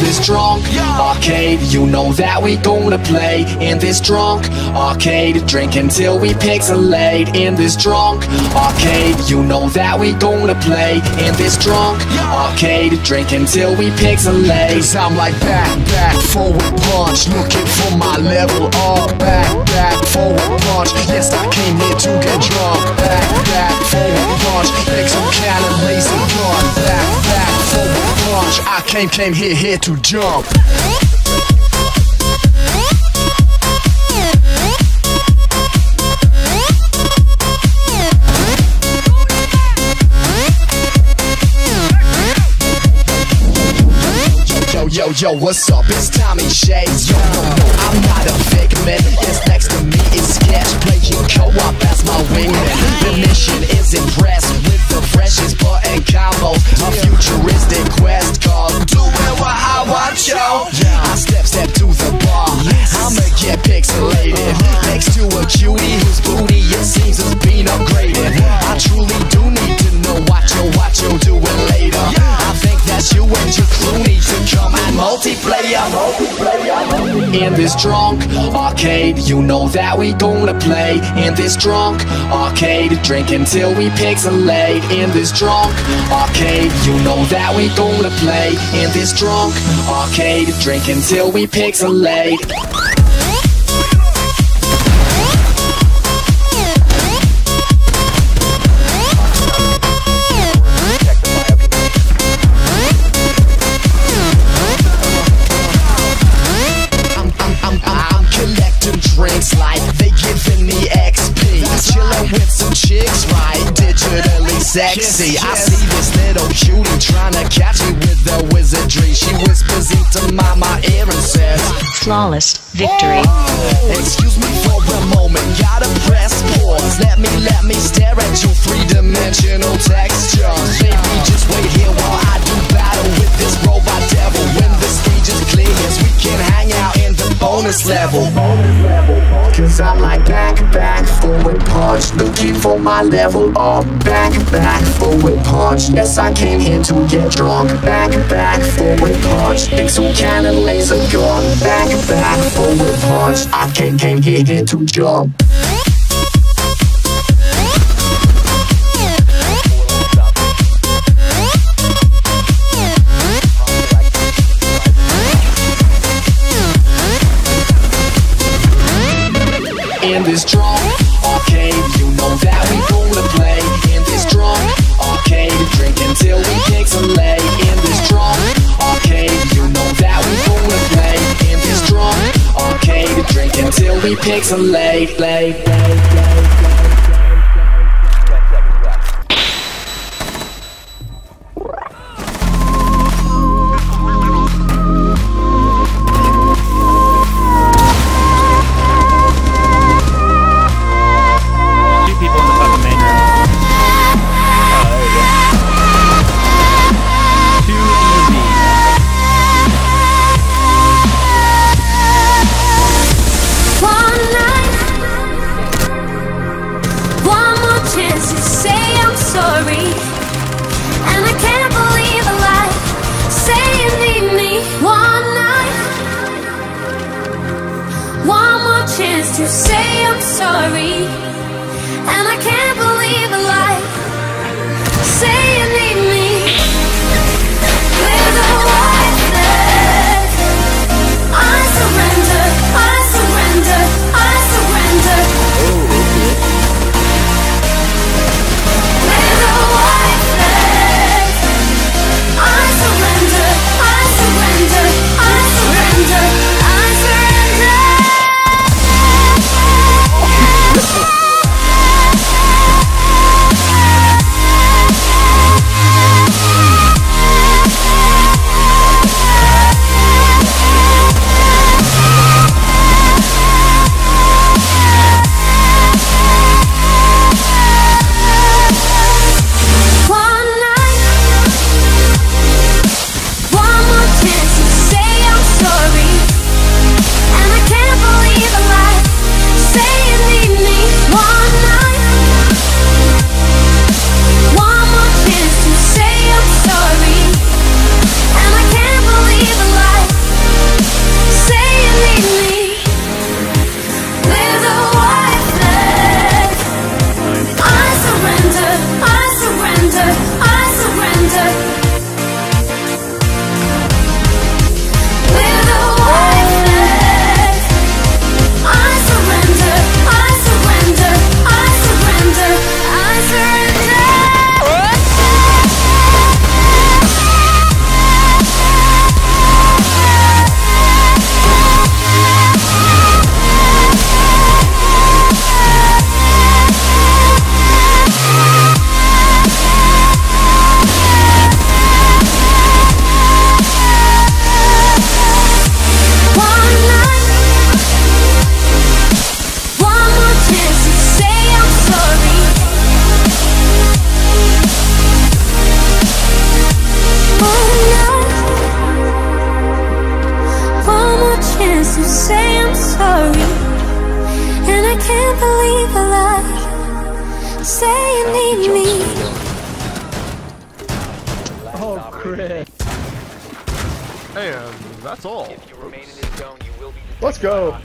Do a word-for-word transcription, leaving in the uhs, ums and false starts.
this drunk arcade, you know that we gonna play. In this drunk arcade, drink until we pixelate. In this drunk arcade, you know that we gonna play. In this drunk arcade, drink until we pixelate. Cause I'm like back, back, forward punch, looking for my level up. Back, back, forward punch, yes I came here to get drunk. Back, back, forward punch, make some kind of lazy gun. Back, back, forward punch, I came, came here, here to jump. Yo, yo, what's up? It's Tommy Shades. Yo, no, no, I'm not a figment. Yes, next to me is Sketch, playing co-op as my wingman. The mission is impressed with the freshest button combos. A futuristic quest called Do It What I Want, yo. I step, step to the bar. I'ma get pixelated next to a cutie whose booty it seems has been upgraded. I truly do need to know what you, what you doing later. I think that's you and your Clooney to come and multiplayer, multiplayer. In this drunk arcade, you know that we gonna play. In this drunk arcade, drink until we pixelate. In this drunk arcade, you know that we gonna play. In this drunk arcade, drink until we pixelate. Drinks like they giving me X P, chillin' with some chicks, right? Digitally sexy. I see this little cutie trying to catch me with the wizardry. She whispers into my, my ear and says, flawless victory. Oh, excuse me for a moment, gotta press pause. Let me, let me stare at your three-dimensional texture. Baby, just wait here while I do battle with this robot devil. When the stage is clear, yes, we can hang out in the bonus level. Cause I'm like back, back, forward punch, looking for my level up. Back, back, forward punch, yes I came here to get drunk. Back, back, forward punch, take some kind of laser gun. Back, back, forward punch, I came, came here, here to jump. In this drunk arcade, you know that we gonna play. In this drunk arcade, drink until we pixelate. In this drunk arcade, you know that we gonna play. In this drunk arcade, drink until we pixelate. Play, play, play, play. To say I'm sorry, and I can't believe a lie. Say you need me with a white flag. I surrender, I surrender, I surrender. With a white flag, I surrender, I surrender, I surrender, I surrender. to say I'm sorry, and I can't believe a lie. Say you need me. Oh, Chris. And that's all. Let's go.